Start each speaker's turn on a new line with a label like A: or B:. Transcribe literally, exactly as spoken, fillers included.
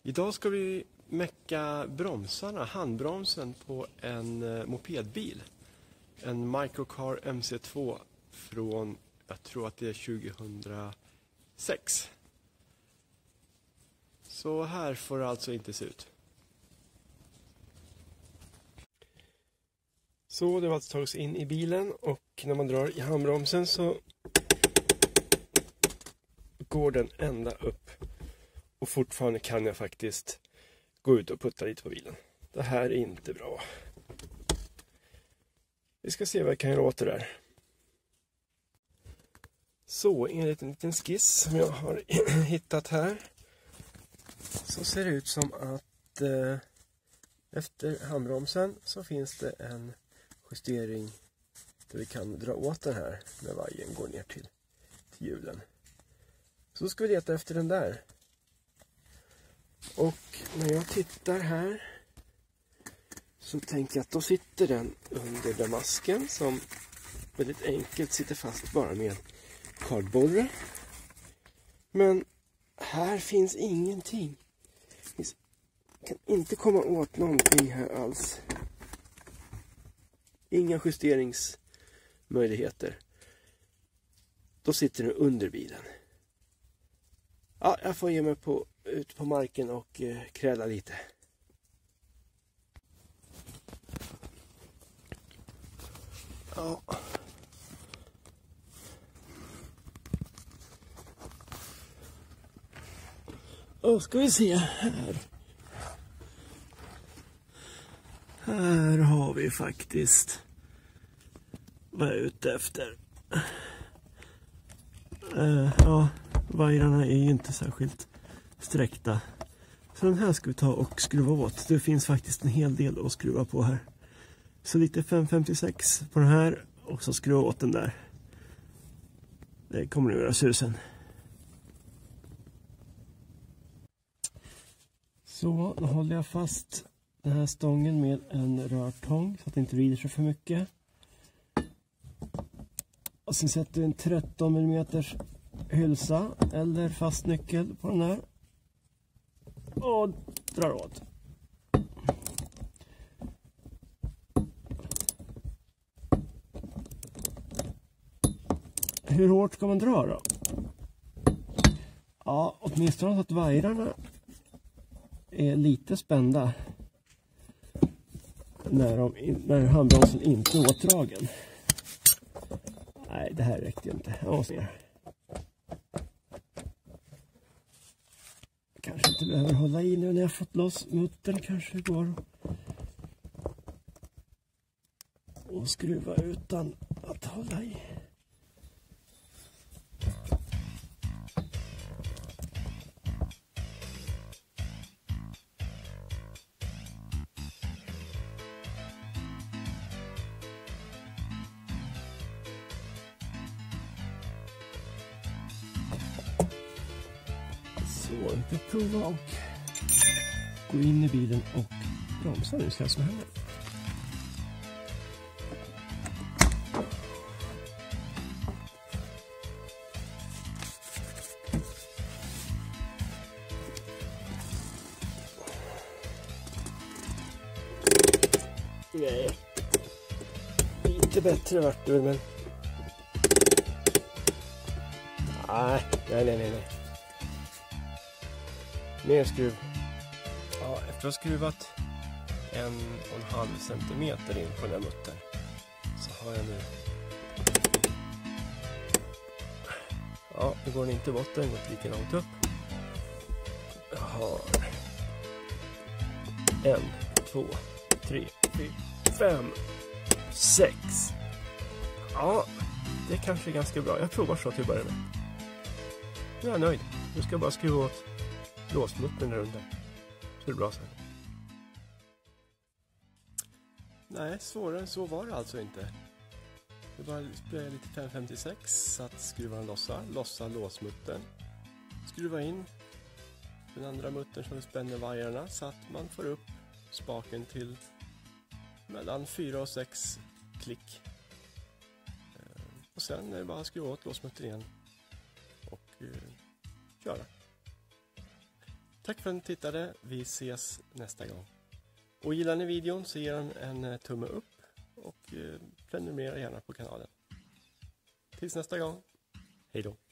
A: Idag ska vi mecka bromsarna, handbromsen på en mopedbil. En Microcar M C två från, jag tror att det är tjugohundrasex. Så här får det alltså inte se ut. Så det har alltså tagits in i bilen och när man drar i handbromsen så går den ända upp. Och fortfarande kan jag faktiskt gå ut och putta lite på bilen. Det här är inte bra. Vi ska se vad jag kan göra åt det där. Så enligt en liten skiss som jag har hittat här så ser det ut som att eh, efter handbromsen så finns det en justering där vi kan dra åt den här när vajern går ner till, till hjulen. Så ska vi leta efter den där. Och när jag tittar här så tänker jag att då sitter den under damasken som väldigt enkelt sitter fast bara med en kardborre. Men här finns ingenting. Jag kan inte komma åt någonting här alls. Inga justeringsmöjligheter. Då sitter den under bilen. Ja, jag får ge mig på, ut på marken och eh, kräla lite. Ja. Då ska vi se här. Här har vi faktiskt vad jag är ute efter. Uh, ja, vajrarna är ju inte särskilt sträckta. Så den här ska vi ta och skruva åt. Det finns faktiskt en hel del att skruva på här. Så lite fem femtiosex på den här och så skruva åt den där. Det kommer att göra susen. Så, då håller jag fast den här stången med en rörtång så att det inte vrider sig för mycket. Och sen sätter vi en tretton millimeter hylsa eller fast nyckel på den här. Och drar åt. Hur hårt ska man dra då? Ja, åtminstone så att vajrarna är lite spända när, de, när handbromsen inte är åtdragen. Nej, det här räckte inte. Jag måste ner. Kanske inte behöver hålla i nu när jag fått loss muttern. Kanske går och skruva utan att hålla i. Så vi ska prova och gå in i bilen och bromsa nu, ska jag som händer. Nej, lite bättre vart det, men nej, nej, nej, nej. Mer skruv. Ja, efter att ha skruvat en och en halv centimeter in på den här muttern så har jag nu. Ja, nu går den inte i botten, gått lika långt upp. Jag har en, två, tre, fyra, fem, sex. Ja, det kanske är ganska bra. Jag provar så till att börja med. Jag är nöjd. Nu ska jag bara skruva åt låsmuttern där under. Så är det bra sen. Nej, svårare än så var det alltså inte. Det bara spraya lite fem femtiosex så att skruva lossa. Lossa låsmuttern. Skruva in den andra muttern som spänner vajrarna så att man får upp spaken till mellan fyra och sex klick. Och sen är det bara att skruva åt låsmuttern igen och uh, köra. Tack för att ni tittade. Vi ses nästa gång. Och gillar ni videon så ger den en, en tumme upp och eh, prenumerera gärna på kanalen. Tills nästa gång. Hej då.